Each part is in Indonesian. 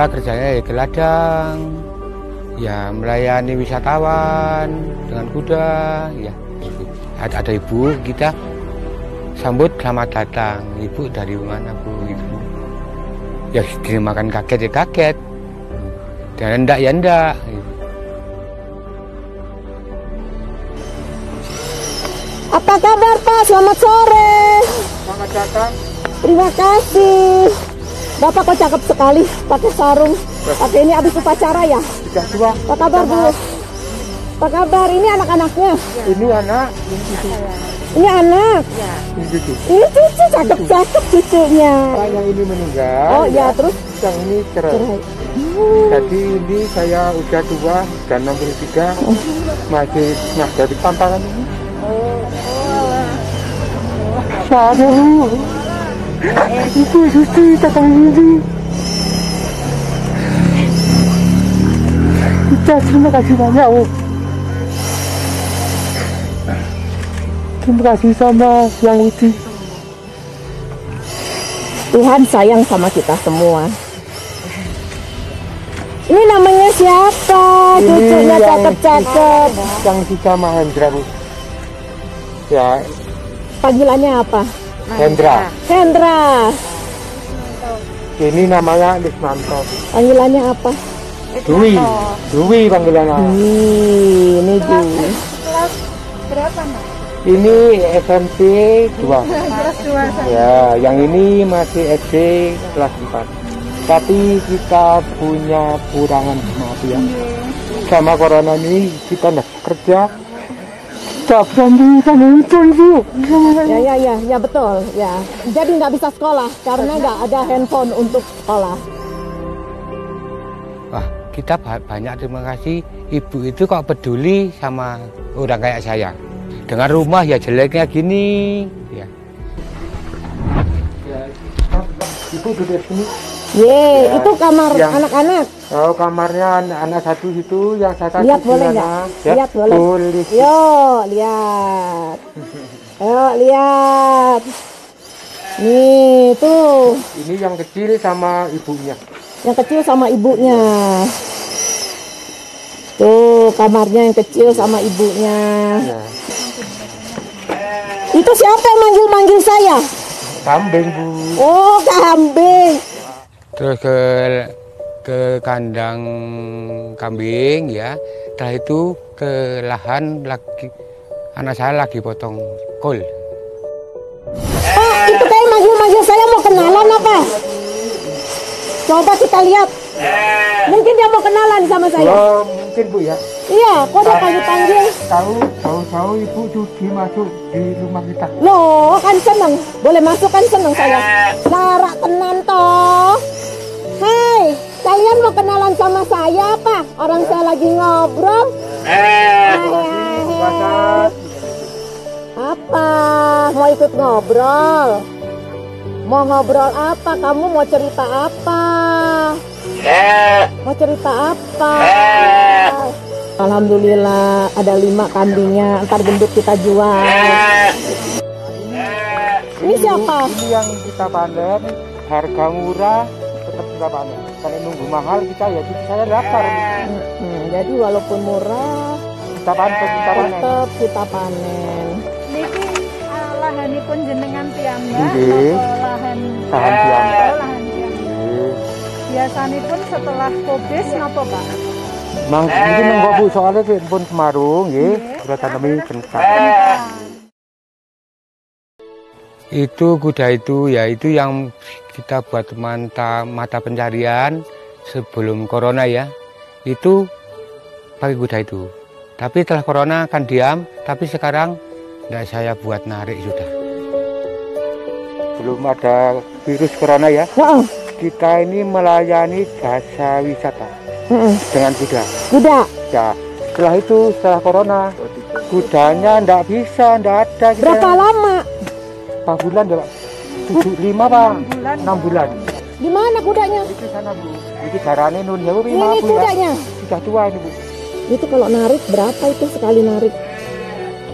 Saya kerjanya ya ke ladang, ya melayani wisatawan dengan kuda, ya. Ada ibu, kita sambut selamat datang, ibu dari mana bu, ibu. Ya dimakan kaget ya kaget, dan enggak ya enggak. Apa kabar Pak? Selamat sore. Selamat datang. Terima kasih. Bapak kok cakep sekali pakai sarung. Pakai ini habis upacara ya? Sudah tua. Apa kabar Bu? Apa kabar? Ini anak-anaknya? Ini anak, ini cucu. Ini anak? Ini cucu. Ini cucu, cakep-cakep cucunya. Yang ini meninggal. Oh ya, terus? Yang ini cerai. Jadi ini saya udah tua, dan 63, masih dari pantangan ini. Aduh, itu datang ini. Kita terima kasih banyak, Bu. Terima kasih sama Yang Uti. Tuhan sayang sama kita semua. Ini namanya siapa? Cucunya cakep-cakep. Yang Sita Mahendra, Bu. Ya, panggilannya apa? Hendra. Hendra. Ini namanya Lismanto. Panggilannya apa? Dwi. Dwi panggilannya. Ini Dwi. Kelas berapa, Mas? Ini SMP 2. Kelas 2. Ya, yang ini masih SD kelas 4. Tapi kita punya kurangan, maaf ya. Sama corona ini kita nggak kerja. Tak berani kan itu Ibu. Ya betul ya. Jadi nggak bisa sekolah karena nggak ada handphone untuk sekolah. Wah, kita banyak terima kasih Ibu itu kok peduli sama orang kayak saya. Dengan rumah ya jeleknya gini. Ya. Ibu duduk sini. Ya, itu kamar anak-anak. Oh, kamarnya anak satu itu yang satu. Lihat boleh nggak? Ya? Lihat boleh. Boleh. Yo, lihat. Ayo lihat. Nih tuh. Ini yang kecil sama ibunya. Yang kecil sama ibunya. Tuh kamarnya yang kecil sama ibunya. Ya. Itu siapa yang manggil-manggil saya? Kambing, Bu. Oh, kambing. Terus ke kandang kambing ya. Setelah itu ke lahan lagi, anak saya lagi potong kol. Pak, itu kayak manggil-manggil saya mau kenalan apa? Coba kita lihat. Mungkin dia mau kenalan sama saya. Oh, mungkin Bu ya. Iya, kok dia panggil-panggil? Tahu Ibu Judi masuk di rumah kita. Loh, kan seneng. Boleh masuk kan seneng saya. Lara tenan toh. Hei, kalian mau kenalan sama saya apa? Orang saya lagi ngobrol. Apa? Mau ikut ngobrol? Mau ngobrol apa? Kamu mau cerita apa? Mau cerita apa? Alhamdulillah ada 5 kambingnya. Ntar gendut kita jual. Ini siapa? Ini yang kita panen, harga murah, tetap kita panen. Kalau nunggu mahal kita ya saya lapar. Jadi walaupun murah, Kita panen. tetap kita panen. Niki lahanipun jenengan piyambak Nggih. napa lahan Piyambak. lahan piyambak. Biasanipun setelah Kobis napa, Pak? Mungkin nggak Bu soalnya pun kemarung, nggih. Sudah tanami kental. Itu kuda itu ya itu yang kita buat mata pencarian sebelum corona ya. Itu pakai kuda itu. Tapi setelah corona kan diam, tapi sekarang enggak saya buat narik sudah. Belum ada virus corona ya. Kita ini melayani jasa wisata dengan kuda. Kuda. Ya, setelah corona, kudanya enggak bisa, enggak ada. Berapa lama? Berapa bulan ya, Pak? 5 Pak? 6 bulan. Di mana kudanya? Itu sana Bu. Itu jarane nun ya Bu. Ini kudanya. Sudah tua ini Bu. Itu kalau narik berapa itu sekali narik?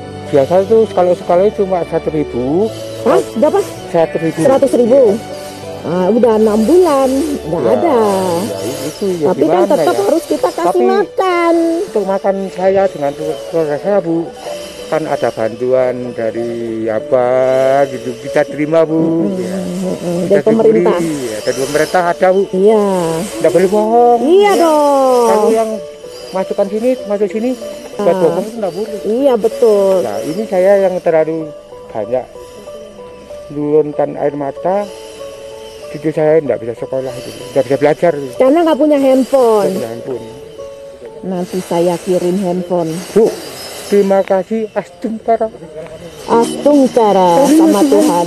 Biasa itu sekali cuma 1.000. Hah? Berapa? 1.000. 100.000. Udah 6 bulan nggak Ya, ada. ya itu ya Tapi kan gimana tetap ya? harus kita kasih Tapi makan. untuk makan saya dengan keluarga saya Bu, kan ada bantuan dari apa gitu kita terima Bu. Ya. Dari pemerintah. Ya, dari pemerintah ada Bu. Iya. Nggak boleh bohong. Iya dong. Kalau yang masuk sini buat bohong itu nggak boleh. Iya betul. Nah ini saya yang terlalu banyak nurunkan air mata, cucu saya nggak bisa sekolah itu, nggak bisa belajar. Karena nggak punya handphone. Ya ampun. Nanti saya kirim handphone. Bu, terima kasih Astungkara. Astungkara sama Tuhan.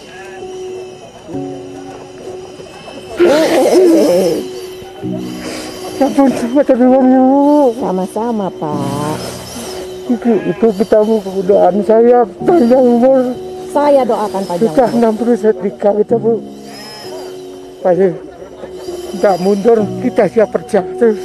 Ya ampun, Sama-sama Pak. itu kita mau kemudahan saya panjang umur. Saya doakan panjang Sudah umur. 63 kita Bu. Pasti tidak mundur, kita siap kerja terus.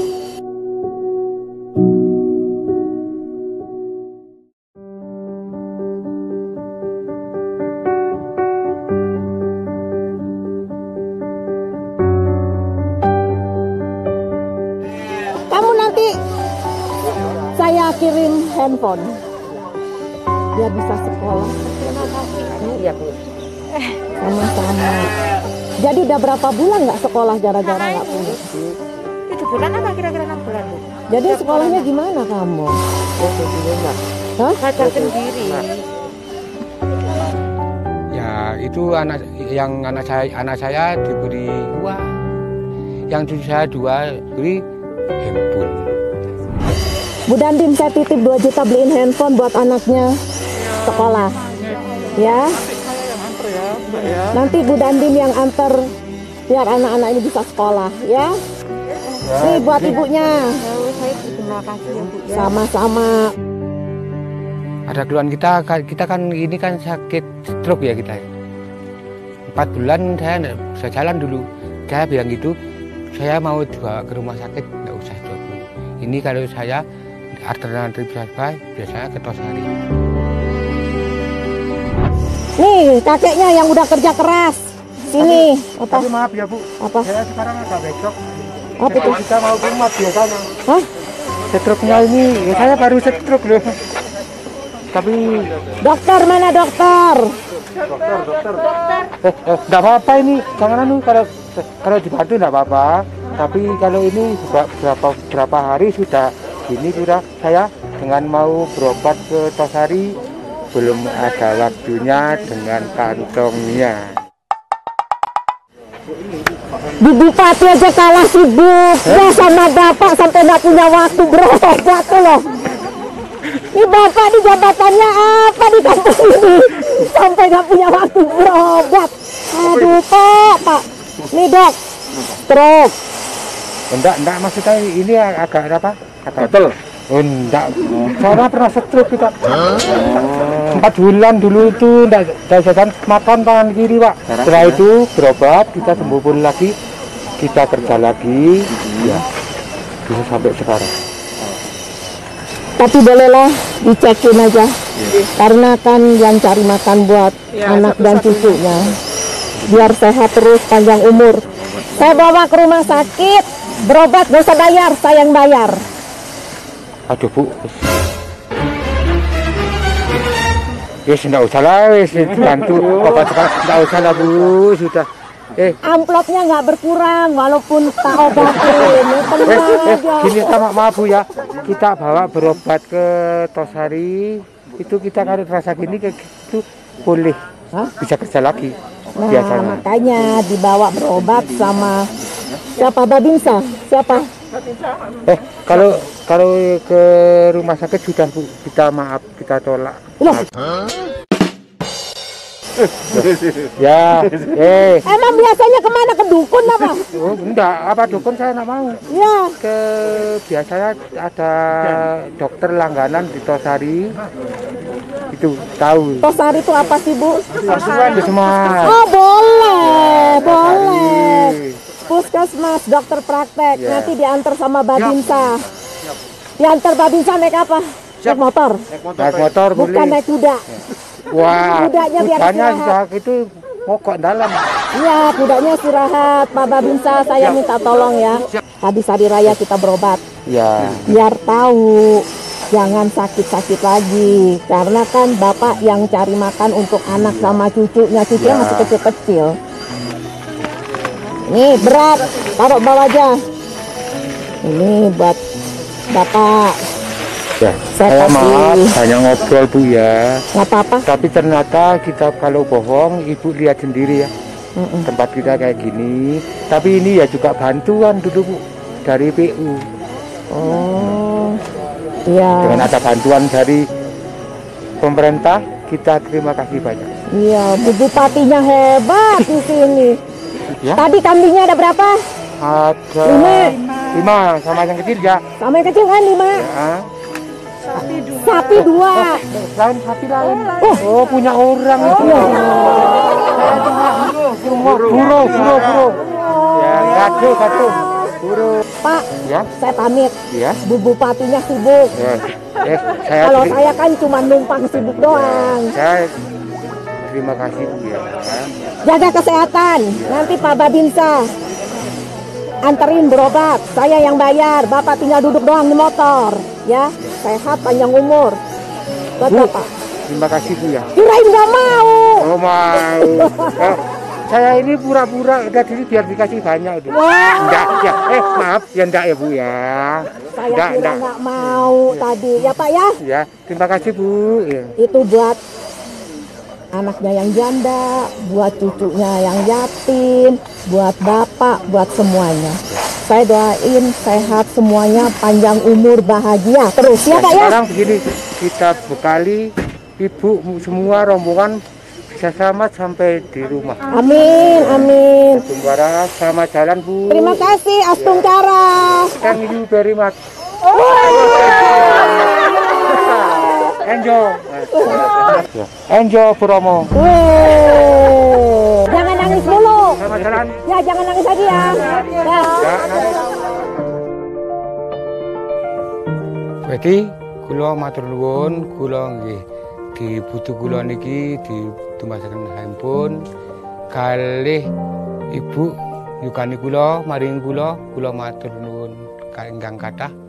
Kamu nanti saya kirim handphone biar bisa sekolah. Iya Bu. Sama-sama. Jadi udah berapa bulan nggak sekolah gara-gara nggak punya? 7 bulan apa kira-kira 6 bulan Bu? Jadi sekolahnya gimana kamu? Hah? Belajar sendiri. Ya itu anak saya diberi uang, yang cucu saya 2 beri handphone. Bu Dandim, saya titip 2 juta beliin handphone buat anaknya sekolah. Ya. Nanti Bu Dandim yang antar biar anak-anak ini bisa sekolah, ya. Nih buat ibunya. Saya terima kasih ya Bu. Sama-sama. Ada keluhan kita kan ini kan sakit stroke ya kita. 4 bulan saya nggak bisa jalan dulu. Saya bilang gitu, saya mau dibawa ke rumah sakit, nggak usah dulu. Ini kalau saya alternatif saya biasanya ke Tosari. Nih kakeknya yang udah kerja keras. Sini. Apa? Tapi maaf ya Bu, Apa? saya sekarang agak becok. Apa tuh? Kita mau kumat biasanya. Hah? Stroke-nya ini, ya saya baru stroke loh. Tapi Dokter mana dokter? nggak apa-apa ini, jangan anu kalau dibantu nggak apa-apa. Tapi kalau ini berapa hari sudah gini sudah saya dengan mau berobat ke Tosari belum ada waktunya dengan kantongnya. Bu Bupati aja kalah sibuk ya sama bapak sampai nggak punya waktu berobat tuh loh. Ini bapak di jabatannya apa di kampung ini sampai nggak punya waktu berobat. Aduh pak. Nih dok, stroke. Enggak maksudnya ini agak apa? Gatel. Oh, enggak. Saya pernah stroke kita. 4 bulan dulu itu enggak bisa makan tangan kiri, Pak. Setelah itu berobat, kita sembuh pun lagi, kita kerja lagi, ya bisa sampai sekarang. Tapi bolehlah dicekin aja, karena kan yang cari makan buat anak dan cucunya, biar sehat terus panjang umur. Saya bawa ke rumah sakit, berobat gak usah bayar, saya yang bayar. Aduh Bu, ya sudah usah lah, bantu bapak sekarang tidak usah lah Bu, sudah. Amplopnya nggak berkurang walaupun tak obatin, tenang aja. Gini maaf Bu ya, kita bawa berobat ke Tosari, itu kita kalau rasa gini kayak gitu boleh, bisa kerja lagi. Nah Biasanya. makanya dibawa berobat sama siapa Babinsa? Siapa? Kalau ke rumah sakit sudah Bu, kita maaf, kita tolak. Loh, Ya, emang biasanya kemana? Ke dukun apa? oh, enggak, apa dukun saya enggak mau. Ya, Biasanya ada dokter langganan di Tosari, itu tahu. Tosari itu apa sih Bu? Puskesmas. Oh boleh. Puskesmas, dokter praktek. Ya. Nanti diantar sama Babinsa. Diantar Babinsa naik apa? Naik motor. Naik motor Bukan boleh. naik kuda. Wah, Kudanya biar kudanya istirahat. sudah itu pokok dalam. Iya, kudanya istirahat. Pak Babinsa, saya minta tolong ya. Habis hari raya kita berobat. Ya. Biar tahu, jangan sakit-sakit lagi. Karena kan Bapak yang cari makan untuk anak sama cucunya. Cucunya masih kecil-kecil. Nih, berat. Taruh bawah aja. Ini buat Bapak. Ya, Saya kasih. maaf, hanya ngobrol Bu ya. Nggak apa-apa. Tapi ternyata kita kalau bohong, Ibu lihat sendiri ya. Tempat kita kayak gini. Tapi ini ya juga bantuan dulu Bu, dari PU. Oh, iya. Dengan ada bantuan dari pemerintah, kita terima kasih banyak. Iya, Bu Bupatinya hebat di sini. Ya. Tadi kambingnya ada berapa? Ada 5 sama yang kecil ya. Sama yang kecil kan 5. Ya. Sapi 2. Lain sapi lain. Oh, punya orang itu. Buru. Ya, satu. Buru. Pak, Ya. saya pamit. Ya. Bu Bupatinya sibuk. Ya. Kalau saya kan cuma numpang sibuk doang. Saya terima kasih Bu ya. Jaga kesehatan. Nanti Pak Babinsa anterin berobat. Saya yang bayar. Bapak tinggal duduk doang di motor. Ya, sehat panjang umur. Buat Bu, Bapak. terima kasih Bu ya. Kirain nggak mau. Oh mau. Saya ini pura-pura udah diri biar dikasih banyak itu. Wah. Enggak ya. Maaf ya enggak ya Bu ya. Saya kira nggak mau tadi. Ya Pak ya. Ya, terima kasih Bu. Ya. Itu buat anaknya yang janda, buat cucunya yang yatim, buat Bapak, buat semuanya. Saya doain sehat semuanya, panjang umur, bahagia terus ya Pak ya. Sekarang begini, kita bekali Ibu semua rombongan bisa selamat sampai di rumah. Amin. Tungguara sama jalan Bu. Terima kasih Astungkara. Thank you very much. Enjoy promo. Jangan nangis dulu. Sama jalan. Ya jangan nangis lagi ya. Ya. Berarti kula matur nuwun, kula nggih dibutuh kula niki ditumbasaken handphone kalih Ibu yukani kula maring kula matur nuwun ingkang kathah.